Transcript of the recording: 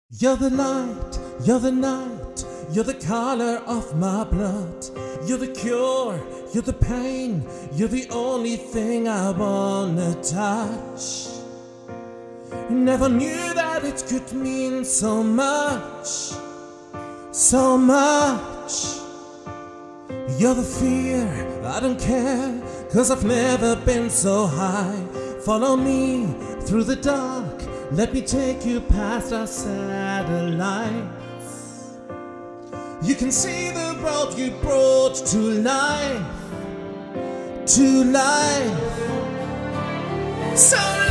You're the light, you're the night, you're the color of my blood. You're the cure, you're the pain, you're the only thing I wanna touch. Never knew that it could mean so much, so much. You're the fear, I don't care, 'cause I've never been so high. Follow me through the dark, let me take you past our satellites. You can see the world you brought to life, to life. So